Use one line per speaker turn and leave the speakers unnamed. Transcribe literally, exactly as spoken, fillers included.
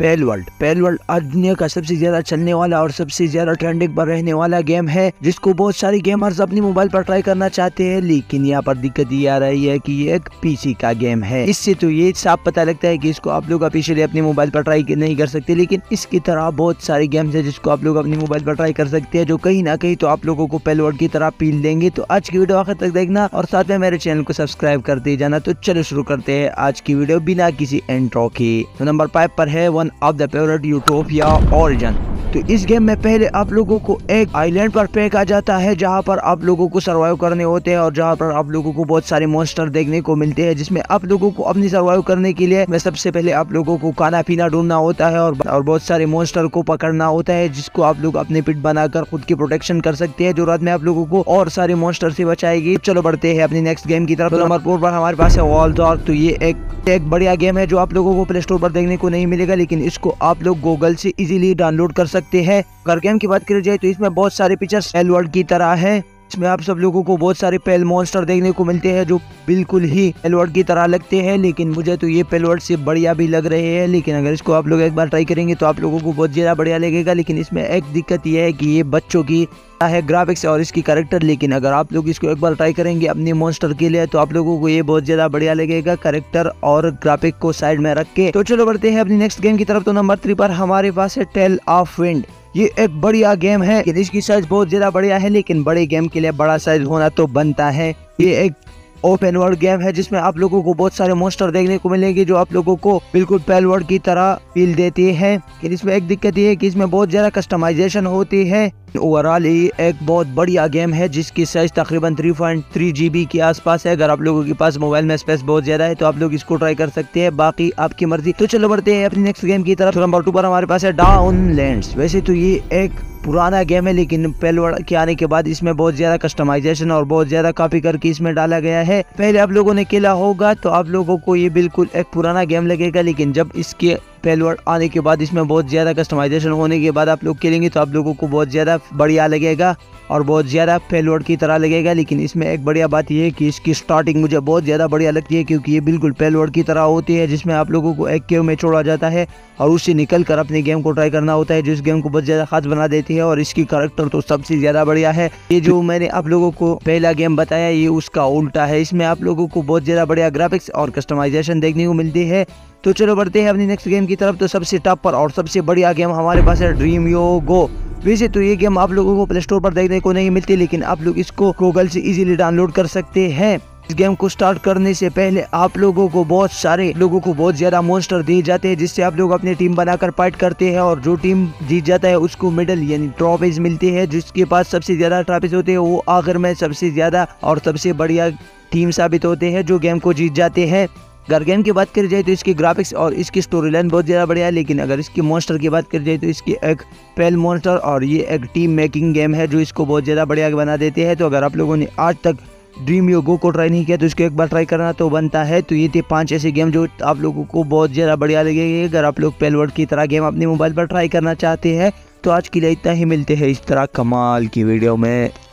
पेल world. पेल world आज दुनिया का सबसे ज्यादा चलने वाला और सबसे ज्यादा ट्रेंडिंग पर रहने वाला गेम है, जिसको बहुत सारे गेमर्स अपनी मोबाइल पर ट्राई करना चाहते हैं। लेकिन यहाँ पर दिक्कत ये आ रही है कि ये एक पीसी का गेम है। इससे तो ये साफ पता लगता है कि इसको आप लोग ऑफिशियली अपने मोबाइल पर ट्राई नहीं कर सकते। लेकिन इसकी तरह बहुत सारे गेम्स है जिसको आप लोग अपनी मोबाइल पर ट्राई कर सकते हैं, जो कहीं ना कहीं तो आप लोगों को पेल वर्ल्ड की तरह पील देंगे। तो आज की वीडियो आखिर तक देखना और साथ में मेरे चैनल को सब्सक्राइब करते जाना। तो चलो शुरू करते हैं आज की वीडियो बिना किसी इंट्रो के। तो नंबर फाइव पर है one of the favourite Utopia origin. तो इस गेम में पहले आप लोगों को एक आइलैंड पर फेंका जाता है, जहां पर आप लोगों को सर्वाइव करने होते हैं और जहां पर आप लोगों को बहुत सारे मॉन्स्टर देखने को मिलते हैं, जिसमें आप लोगों को अपनी सर्वाइव करने के लिए मैं सबसे पहले आप लोगों को खाना पीना ढूंढना होता है और, और बहुत सारे मॉन्स्टर को पकड़ना होता है, जिसको आप लोग अपने पिट बनाकर खुद की प्रोटेक्शन कर सकते हैं, जो रात में आप लोगों को और सारे मॉन्स्टर से बचाएगी। चलो बढ़ते हैं अपनी नेक्स्ट गेम की तरफ। नंबर फोर पर हमारे पास है वॉल डॉग। तो ये एक एक बढ़िया गेम है जो आप लोगों को प्ले स्टोर पर देखने को नहीं मिलेगा, लेकिन इसको आप लोग गूगल से इजीली डाउनलोड कर सकते हैं। अगर गेम की बात करी जाए तो इसमें बहुत सारे फीचर्स पेल वर्ल्ड की तरह है। इसमें आप सब लोगों को बहुत सारे पेल मॉन्स्टर देखने को मिलते हैं जो बिल्कुल ही पेल वर्ल्ड की तरह लगते हैं, लेकिन मुझे तो ये पेल वर्ल्ड से बढ़िया भी लग रहे हैं। लेकिन अगर इसको आप लोग एक बार ट्राई करेंगे तो आप लोगों को बहुत ज्यादा बढ़िया लगेगा। लेकिन इसमें एक दिक्कत ये है कि ये बच्चों की है ग्राफिक्स और इसकी कैरेक्टर। लेकिन अगर आप लोग इसको एक बार ट्राई करेंगे अपने मॉन्स्टर के लिए तो आप लोगों को ये बहुत ज्यादा बढ़िया लगेगा, कैरेक्टर और ग्राफिक को साइड में रख के। तो चलो बढ़ते हैं अपनी नेक्स्ट गेम की तरफ। तो नंबर थ्री पर हमारे पास है टेल ऑफ विंड। ये एक बढ़िया गेम है, इसकी साइज बहुत ज्यादा बढ़िया है, लेकिन बड़े गेम के लिए बड़ा साइज होना तो बनता है। ये एक ओपन वर्ल्ड गेम है जिसमें आप लोगों को बहुत सारे मॉन्स्टर देखने को मिलेंगे जो आप लोगों को बिल्कुल पेल वर्ल्ड की तरह फील देते हैं। लेकिन इसमें एक दिक्कत ये है कि इसमें बहुत ज्यादा कस्टमाइजेशन होती है। ओवरऑल ये एक बहुत बढ़िया गेम है जिसकी साइज तकरीबन थ्री पॉइंट थ्री जीबी के आसपास है। अगर आप लोगों के पास मोबाइल में स्पेस बहुत ज्यादा है तो आप लोग इसको ट्राई कर सकते हैं, बाकी आपकी मर्जी। तो चलो बढ़ते हैं अपनी नेक्स्ट गेम की तरफ। नंबर टू पर हमारे पास है डाउनलैंड्स। वैसे तो ये एक पुराना गेम है, लेकिन पेल वर्ल्ड के आने के बाद इसमें बहुत ज्यादा कस्टमाइजेशन और बहुत ज्यादा कॉपी करके इसमें डाला गया है। पहले आप लोगों ने खेला होगा तो आप लोगों को ये बिल्कुल एक पुराना गेम लगेगा, लेकिन जब इसके पेल वर्ल्ड आने के बाद इसमें बहुत ज्यादा कस्टमाइजेशन होने के बाद आप लोग खेलेंगे तो आप लोगों को बहुत ज्यादा बढ़िया लगेगा और बहुत ज्यादा पेल वर्ल्ड की तरह लगेगा। लेकिन इसमें एक बढ़िया बात यह है कि इसकी स्टार्टिंग मुझे बहुत ज्यादा बढ़िया लगती है, क्योंकि ये बिल्कुल पेल वर्ल्ड की तरह होती है, जिसमें आप लोगों को एक केव में छोड़ा जाता है और उससे निकल कर अपने गेम को ट्राई करना होता है, जो इस गेम को बहुत ज्यादा खास बना देती है। और इसकी कैरेक्टर तो सबसे ज्यादा बढ़िया है। ये जो मैंने आप लोगों को पहला गेम बताया ये उसका उल्टा है। इसमें आप लोगों को बहुत ज्यादा बढ़िया ग्राफिक्स और कस्टमाइजेशन देखने को मिलती है। तो चलो बढ़ते हैं अपनी नेक्स्ट गेम की तरफ। तो सबसे टॉप पर और सबसे बढ़िया गेम हमारे पास है ड्रीम यो गो। वैसे तो ये गेम आप लोगों को प्ले स्टोर पर देखने को नहीं मिलती, लेकिन आप लोग इसको गूगल से इजीली डाउनलोड कर सकते हैं। इस गेम को स्टार्ट करने से पहले आप लोगों को बहुत सारे लोगों को बहुत ज्यादा मॉन्स्टर दिए जाते हैं, जिससे आप लोग अपनी टीम बनाकर फाइट करते हैं और जो टीम जीत जाता है उसको मेडल यानी ट्रॉफीज मिलती है। जिसके पास सबसे ज्यादा ट्रॉफीज होते हैं वो आखिर में सबसे ज्यादा और सबसे बढ़िया टीम साबित होते हैं जो गेम को जीत जाते हैं। अगर गेम की बात करी जाए तो इसकी ग्राफिक्स और इसकी स्टोरी लाइन बहुत ज्यादा बढ़िया है, लेकिन अगर इसकी मॉन्स्टर की बात करी जाए तो इसकी एक पेल मॉन्स्टर और ये एक टीम मेकिंग गेम है जो इसको बहुत ज्यादा बढ़िया बना देते हैं। तो अगर आप लोगों ने आज तक ड्रीम यो गो को ट्राई नहीं किया तो इसको एक बार ट्राई करना तो बनता है। तो ये थे पांच ऐसे गेम जो आप लोगों को बहुत ज्यादा बढ़िया लगेंगे अगर आप लोग पेल वर्ल्ड की तरह गेम अपने मोबाइल पर ट्राई करना चाहते हैं। तो आज के लिए इतना ही, मिलते हैं इस तरह कमाल की वीडियो में।